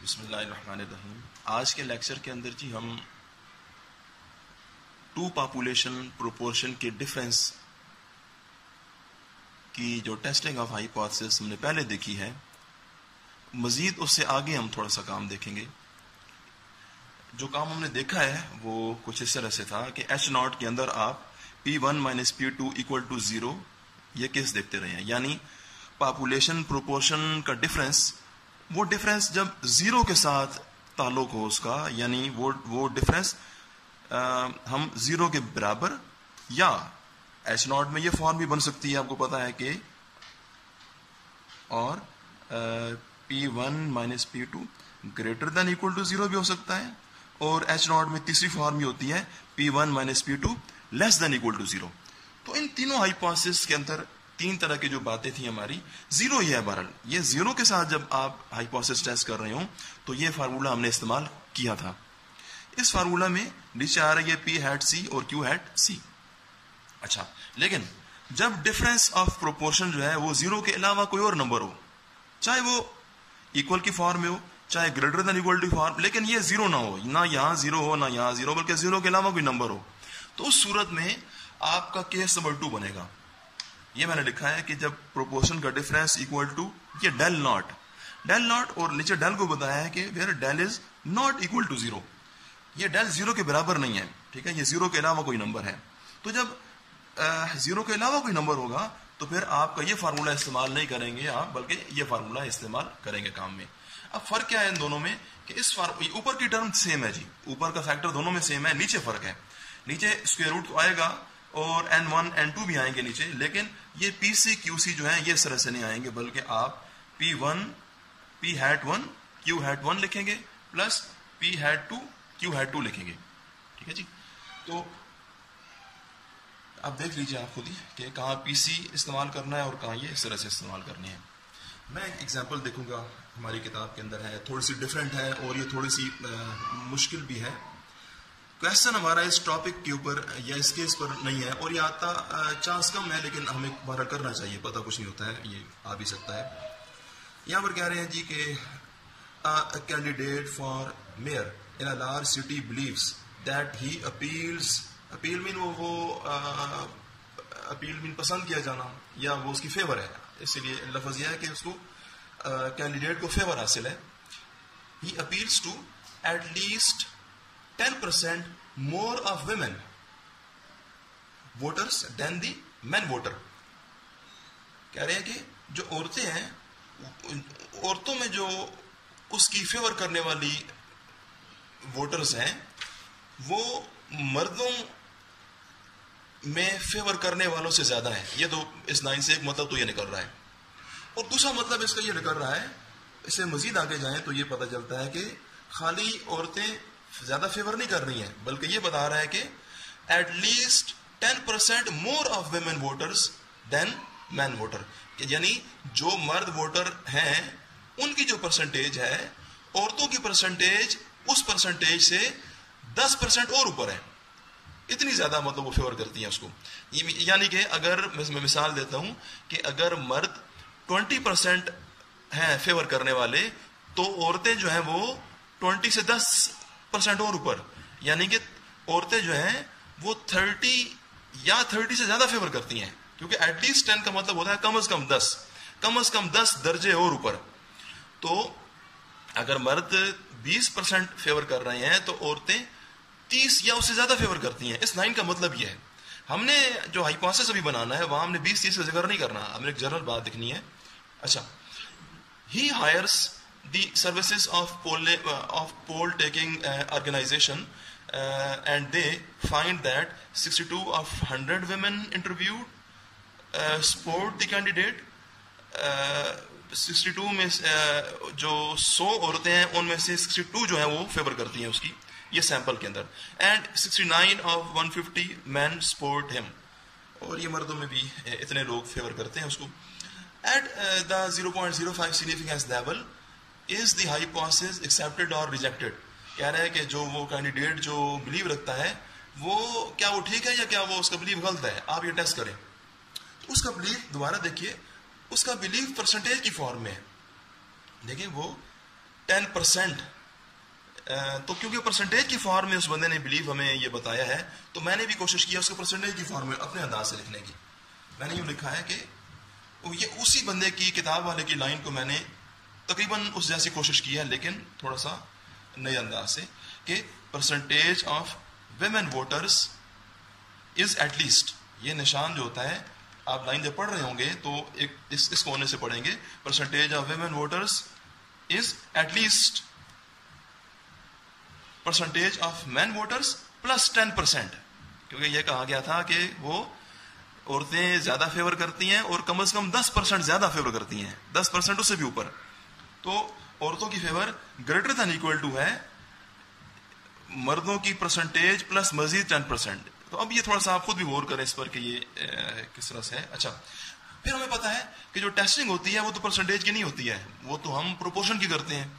بسم اللہ الرحمن الرحیم. آج کے لیکچر کے اندر جی ہم ٹو پاپولیشن پروپورشن کے ڈفرینس کی جو ٹیسٹنگ آف ہائپوتھیسس ہم نے پہلے دیکھی ہے، مزید اس سے آگے ہم تھوڑا سا کام دیکھیں گے. جو کام ہم نے دیکھا ہے وہ کچھ اس طرح سے تھا کہ ایچ ناٹ کے اندر آپ P1 - P2 = 0 یہ کیس دیکھتے رہے ہیں، یعنی پاپولیشن پروپورشن کا ڈفرینس، وہ ڈفرینس جب زیرو کے ساتھ تعلق ہو اس کا، یعنی وہ ڈفرینس ہم زیرو کے برابر، یا ایچ ناٹ میں یہ فارم بھی بن سکتی ہے، آپ کو پتا ہے کہ اور P1 - P2 > 0 بھی ہو سکتا ہے، اور ایچ ناٹ میں تیسری فارم بھی ہوتی ہے P1 - P2 <= 0. تو ان تینوں ہائپوتھیسس کے اندر تین طرح کی جو باتیں تھیں ہماری، زیرو ہی ہے. بہرحال یہ زیرو کے ساتھ جب آپ ہائپوتھیسس ٹیسٹ کر رہے ہوں تو یہ فارمولہ ہم نے استعمال کیا تھا. اس فارمولہ میں نیچے آ رہا ہے P hat C اور Q hat C. اچھا، لیکن جب ڈفرینس آف پروپورشن جو ہے وہ زیرو کے علاوہ کوئی اور نمبر ہو، چاہے وہ ایکول کی فارم میں ہو، چاہے > کی فارم، لیکن یہ زیرو نہ ہو، نہ یہاں زیرو ہو نہ یہاں زیرو، بلکہ زیرو کے علاوہ کوئی نمبر ہو، تو اس صورت میں آپ کا کیس نمبر 2 بنے گا. یہ میں نے لکھا ہے کہ جب پروپورشن کا ڈفرینس = یہ ڈیل ناٹ اور نیچے ڈیل کو بتایا ہے کہ ویئر ڈیل از ناٹ = 0. یہ ڈیل زیرو کے برابر نہیں ہے، ٹھیک ہے، یہ زیرو کے علاوہ کوئی نمبر ہے. تو جب زیرو کے علاوہ کوئی نمبر ہوگا تو پھر آپ کا یہ فارمولہ استعمال نہیں کریں گے آپ، بلکہ یہ فارمولہ استعمال کریں گے کام میں. اب فرق کیا ہے ان دونوں میں کہ اس اوپر کی ٹرم سیم ہے جی، اوپر کا فیکٹر دونوں میں سیم ہے، نیچے فرق ہے. نیچے اسکوائر روٹ آئے گا اور n1 n2 بھی آئیں گے نیچے، لیکن یہ PC QC جو ہیں یہ اس طرح سے نہیں آئیں گے، بلکہ آپ P1 P hat 1 Q hat 1 لکھیں گے plus P hat 2 Q hat 2 لکھیں گے. ٹھیک ہے جی. تو آپ دیکھ لیجیے آپ خود ہی کہ کہاں PC استعمال کرنا ہے اور کہاں یہ اس طرح سے استعمال کرنی ہے. میں ایک ایگزامپل دیکھوں گا، ہماری کتاب کے اندر ہے، تھوڑی سی ڈفرینٹ ہے اور یہ تھوڑی سی مشکل بھی ہے. کویسچن ہمارا اس ٹاپک کے اوپر یا اس کیس پر نہیں ہے، اور یہ آتا چانس کم ہے، لیکن ہمیں بارہ کرنا چاہیے، پتہ کچھ نہیں ہوتا ہے، یہ آ بھی سکتا ہے. یہاں پر کہہ رہے ہیں جی کہ candidate for mayor in a large city believes that he appeal men وہ اپیل مین پسند کیا جانا، یا وہ اس کی فیور ہے، اسی لیے لفظ یہ ہے کہ اس کو کینڈیڈیٹ کو فیور حاصل ہے. He appeals to at least 10% more of women voters than the men voter. کہہ رہے ہیں کہ جو عورتیں ہیں، عورتوں میں جو اس کی فیور کرنے والی ووٹرز ہیں وہ مردوں میں فیور کرنے والوں سے زیادہ ہیں. یہ تو اس لائن سے ایک مطلب تو یہ نکل رہا ہے، اور دوسرا مطلب اس کا یہ نکل رہا ہے، اس سے مزید آگے جائیں تو یہ پتہ چلتا ہے کہ خالی عورتیں زیادہ فیور نہیں کر رہی ہیں، بلکہ یہ بتا رہا ہے کہ at least 10% more of women voters than men voter، یعنی جو مرد ووٹر ہیں ان کی جو پرسنٹیج ہے، عورتوں کی پرسنٹیج اس پرسنٹیج سے 10% اور اوپر ہے. اتنی زیادہ مطلب وہ فیور کرتی ہیں اس کو. یعنی کہ اگر میں مثال دیتا ہوں کہ اگر مرد 20% ہیں فیور کرنے والے، تو عورتیں جو ہیں وہ 20 سے 10% اور اوپر، یعنی کہ عورتیں جو ہیں وہ 30 سے زیادہ فیور کرتی ہیں، کیونکہ ایٹ لیسٹ 10 کا مطلب ہوتا ہے کم از کم 10 درجے اور اوپر. تو اگر مرد 20% فیور کر رہے ہیں تو عورتیں 30 یا اس سے زیادہ فیور کرتی ہیں. اس لائن کا مطلب یہ ہے. ہم نے جو ہائپوتھیسس ابھی بنانا ہے وہاں ہم نے 20-30 کا ذکر نہیں کرنا، ہم نے ایک جنرل بات لکھنی ہے. اچھا، ہی ہائرس the services of poll taking organization and they find that 62 of 100 women interviewed support the candidate. 62 میں جو 100 عورتیں ہیں ان میں سے 62 جو ہیں وہ فیور کرتی ہیں اس کی، یہ سیمپل کے اندر. and 69 of 150 men support him، اور یہ مردوں میں بھی اتنے لوگ فیور کرتے ہیں اس کو. at the 0.05 significance level is the hypothesis accepted or rejected. کہہ رہا ہے کہ جو وہ کینڈیڈیٹ جو بلیو رکھتا ہے وہ کیا وہ ٹھیک ہے یا کیا وہ اس کا بلیو غلط ہے. آپ یہ ٹیسٹ کریں. تو اس کا بلیو دوبارہ دیکھیے، اس کا بلیو پرسنٹیج کی فارم میں ہے. دیکھیں وہ 10%. تو کیونکہ پرسنٹیج کی فارم میں اس بندے نے بلیو ہمیں یہ بتایا ہے تو میں نے بھی کوشش کیا اس کو پرسنٹیج کی فارم میں اپنے انداز سے لکھنے کی. میں نے یوں لکھا ہے کہ یہ اسی بندے کی کتاب والے کی لائن کو میں نے تقریباً اس جیسی کوشش کی ہے لیکن تھوڑا سا نئے انداز سے, کہ percentage of women voters is at least, یہ نشان جو ہوتا ہے آپ لائن جب پڑھ رہے ہوں گے تو ایک اس کونے سے پڑھیں گے, percentage of women voters is at least percentage of men voters plus 10%, کیونکہ یہ کہا گیا تھا کہ وہ عورتیں زیادہ فیور کرتی ہیں اور کم از کم 10% زیادہ فیور کرتی ہیں, 10% اس سے بھی اوپر. تو عورتوں کی favour greater than equal to ہے مردوں کی پرسنٹیج پلس مزید 10%. تو اب یہ تھوڑا سا آپ خود بھی غور کریں اس پر کہ یہ کس طرح سے ہے. اچھا, پھر ہمیں پتا ہے کہ جو ٹیسٹنگ ہوتی ہے وہ تو پرسنٹیج کی نہیں ہوتی ہے, وہ تو ہم پروپورشن کی کرتے ہیں.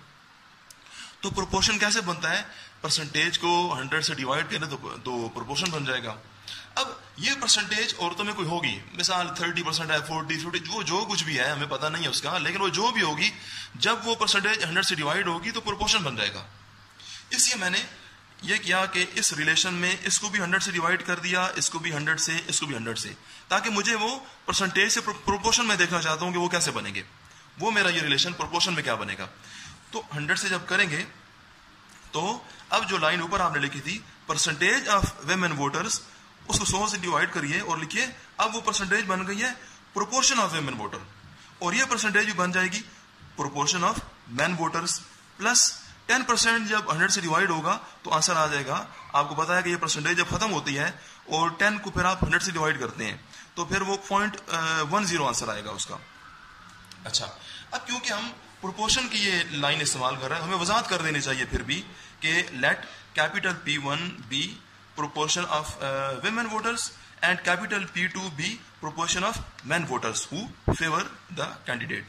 تو پروپورشن کیسے بنتا ہے, پرسنٹیج کو 100 سے ڈیوائڈ کریں تو پروپورشن بن جائے گا. اب یہ پرسنٹیج عورتوں میں کوئی ہوگی, مثال 30% ہے, 40 جو کچھ بھی ہے ہمیں پتا نہیں ہے اس کا, لیکن وہ جو بھی ہوگی جب وہ پرسنٹیج 100 سے ڈیوائڈ ہوگی تو پروپورشن بن جائے گا. اس لیے میں نے یہ کیا کہ اس ریلیشن میں اس کو بھی 100 سے ڈیوائڈ کر دیا, اس کو بھی 100 سے, اس کو بھی 100 سے, تاکہ مجھے وہ پرسنٹیج سے پروپورشن میں دیکھنا چاہتا ہوں کہ وہ کیسے بنیں گے, وہ میرا یہ ریلیشن پروپورشن میں کیا بنے گا. تو 100 سے جب کریں گے تو اب جو لائن اوپر آپ نے لکھی تھی پرسنٹیج آف ویمن ووٹرز, اس کو 100 سے ڈیوائڈ کریے اور لکھیے اب وہ پرسنٹیج بن گئی ہے پروپورشن آف ویمن ووٹر, اور یہ پرسنٹیج بھی بن جائے گی proportion of men voters plus 10%. جب 100 سے ڈیوائڈ ہوگا تو آنسر آ جائے گا. آپ کو پتا ہے کہ یہ پرسنٹیج جب ختم ہوتی ہے اور 10 کو پھر آپ 100 سے ڈیوائڈ کرتے ہیں تو پھر وہ 0.10 آنسر آئے گا اس کا. اچھا, اب کیونکہ ہم پروپورشن کی یہ لائن استعمال کر رہے ہیں, ہمیں وضاحت کر دینی چاہیے پھر بھی کہ let capital P1 be proportion of women voters and capital P2 be proportion of men voters who favor the candidate.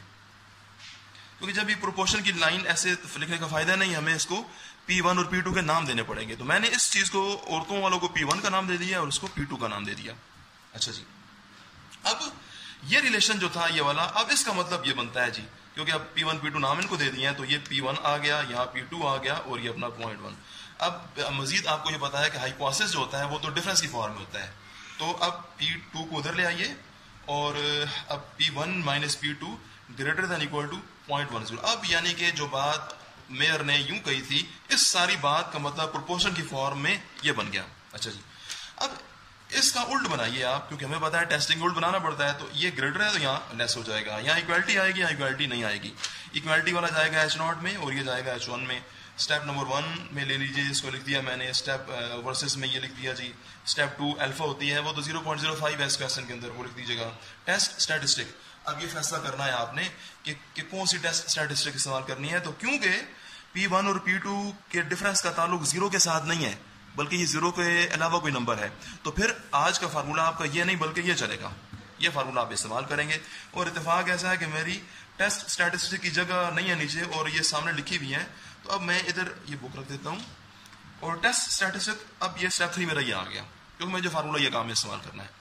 کیونکہ جب یہ proportion کی لائن ایسے لکھنے کا فائدہ نہیں, ہمیں اس کو P1 اور P2 کے نام دینے پڑیں گے. تو میں نے اس چیز کو عورتوں والوں کو P1 کا نام دے دیا اور اس کو P2 کا نام دے دیا. اچھا جی, اب یہ ریلیشن جو تھا یہ والا, اب اس کا مطلب یہ بنتا ہے جی, کیونکہ اب P1 P2 نام ان کو دے دیے ہیں تو یہ P1 آ گیا, یہاں P2 آ گیا اور یہ اپنا 0.1. اب مزید آپ کو یہ پتا ہے کہ ہائپوتھیسس جو ہوتا ہے وہ تو ڈفرینس کی فارم میں ہوتا ہے. تو اب P2 کو ادھر لے آئیے اور اب P1 minus P2 greater than equal to 0.10. اب یعنی کہ جو بات میئر نے یوں کہی تھی اس ساری بات کا مطلب پروپورشن کی فارم میں یہ بن گیا. اچھا جی, اب اس کا الٹ بنائیے آپ, کیونکہ ہمیں پتا ہے ٹیسٹنگ الٹ بنانا پڑتا ہے. تو یہ گریٹر ہے تو یہاں لیس ہو جائے گا, یہاں ایکویلٹی آئے گی, یہاں ایکویلٹی نہیں آئے گی. ایکویلٹی والا جائے گا H0 میں اور یہ جائے گا H1 میں. اسٹیپ نمبر 1 میں لے لیجیے, اس کو لکھ دیا میں نے, اسٹیپ ورسز میں یہ لکھ دیا جی. اسٹیپ 2 الفا ہوتی ہے وہ تو 0.05 ہے اس کویسچن کے اندر, وہ لکھ دیجیے گا. ٹیسٹ اسٹیٹسٹک, اب یہ فیصلہ کرنا ہے آپ نے کہ کون سی ٹیسٹ اسٹیٹسٹک استعمال کرنی ہے. تو کیونکہ P1 اور P2 کے ڈفرینس کا تعلق 0 کے ساتھ نہیں ہے بلکہ یہ 0 کے علاوہ کوئی نمبر ہے, تو پھر آج کا فارمولہ آپ کا یہ نہیں بلکہ یہ چلے گا, یہ فارمولہ آپ استعمال کریں گے. اور اتفاق ایسا ہے کہ میری ٹیسٹ اسٹیٹسٹک کی جگہ نہیں ہے نیچے اور یہ سامنے لکھی ہوئی ہے, تو اب میں ادھر یہ بک رکھ دیتا ہوں اور ٹیسٹ اسٹیٹسٹک, اب یہ اسٹیپ 3 میرا یہ آ گیا کیونکہ میں جو فارمولہ یہ کام میں استعمال کرنا ہے.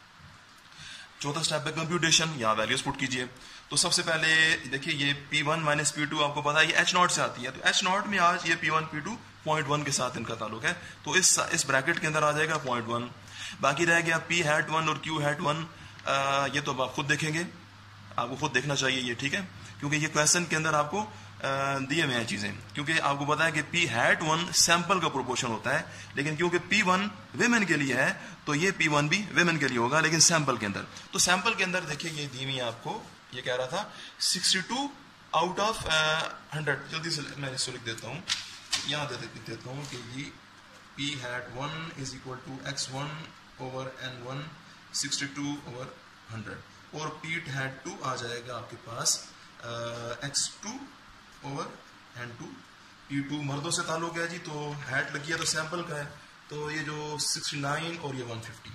چوتھا اسٹیپ ہے کمپیوٹیشن, یہاں ویلیوز پٹ کیجیے. تو سب سے پہلے دیکھیے یہ P1 مائنس P2 آپ کو پتا ہے یہ H0 سے آتی ہے, تو H0 میں آج یہ P1 P2 0.1 کے ساتھ ان کا تعلق ہے, تو اس بریکٹ کے اندر آ جائے گا 0.1. باقی رہ گیا P hat 1 اور Q hat 1, یہ تو اب آپ خود دیکھیں گے, آپ کو خود دیکھنا چاہیے یہ, ٹھیک ہے, کیونکہ یہ کویسچن کے اندر آپ کو دیے ہوئے ہیں چیزیں. کیونکہ آپ کو پتا ہے کہ P hat 1 سیمپل کا پروپورشن ہوتا ہے, لیکن کیونکہ P1 ویمن کے لیے ہے تو یہ P1 بھی ویمن کے لیے ہوگا لیکن سیمپل کے اندر. تو سیمپل کے اندر دیکھیے یہ دی ہوئی ہے آپ کو, یہ کہہ رہا تھا 62 آؤٹ آف 100. جلدی سے میں اس کو لکھ دیتا ہوں, یہاں لکھ دیتا ہوں کہ یہ P hat 1 is equal to X1 over N1 62 over 100 اور P hat 2 آ جائے گا آپ کے پاس X2 over N2. P2 مردوں سے تعلق ہے جی, تو ہیٹ لگی ہے تو سیمپل کا ہے, تو یہ جو 69 اور یہ 150.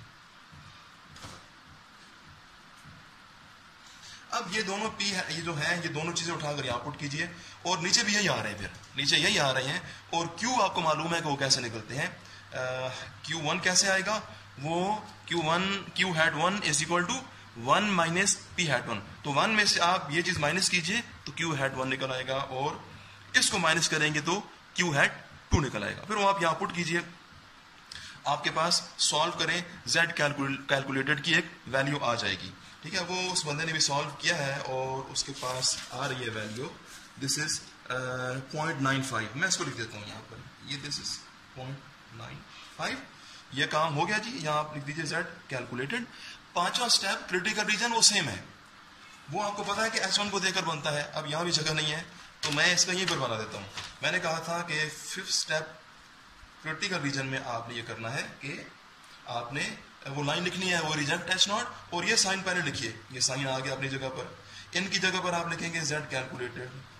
اب یہ دونوں P یہ جو ہیں یہ دونوں چیزیں اٹھا کر یہاں پٹ کیجئے اور نیچے بھی یہی آ رہے ہیں, پھر نیچے یہی آ رہے ہیں. اور Q آپ کو معلوم ہے کہ وہ کیسے نکلتے ہیں. Q1 کیسے آئے گا, وہ Q hat 1 is equal to 1 minus P hat 1. تو 1 میں سے آپ یہ چیز مائنس کیجئے تو Q hat 1 نکل آئے گا, اور اس کو مائنس کریں گے تو Q hat 2 نکل آئے گا. پھر وہ آپ یہاں پٹ کیجئے, آپ کے پاس سالو کریں, Z کیلکولیٹڈ کی ایک ویلیو آ جائے گی. ٹھیک ہے, وہ اس بندے نے بھی سالو کیا ہے اور اس کے پاس آ رہی ہے ویلیو, دس از 0.95. میں اس کو لکھ دیتا ہوں یہاں پر, یہ دس از 0.95. یہ کام ہو گیا جی. یہاں آپ لکھ دیجیے Z کیلکولیٹڈ. پانچواں اسٹیپ کریٹیکل ریجن وہ سیم ہے, وہ آپ کو پتا ہے کہ H1 کو دے کر بنتا ہے. اب یہاں بھی جگہ نہیں ہے تو میں اس کا یہیں پر بنا دیتا ہوں. میں نے کہا تھا کہ 5th اسٹیپ کریٹیکل ریجن میں آپ نے یہ کرنا ہے کہ آپ نے وہ لائن لکھنی ہے, وہ ریجیکٹ H0, اور یہ سائن پہلے لکھیے, یہ سائن آ گیا اپنی جگہ پر. ان کی جگہ پر آپ لکھیں گے Z کیلکولیٹڈ